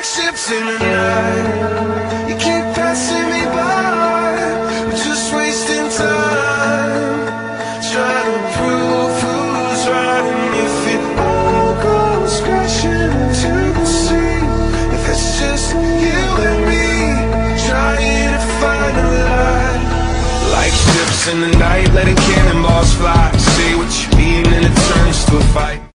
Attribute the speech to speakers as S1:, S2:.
S1: like ships in the night. You keep passing me by, we're just wasting time, trying to prove who's right. And if it all goes crashing into the sea, if it's just you and me, trying to find a light. Like ships in the night, letting cannonballs fly. Say what you mean and it turns to a fight.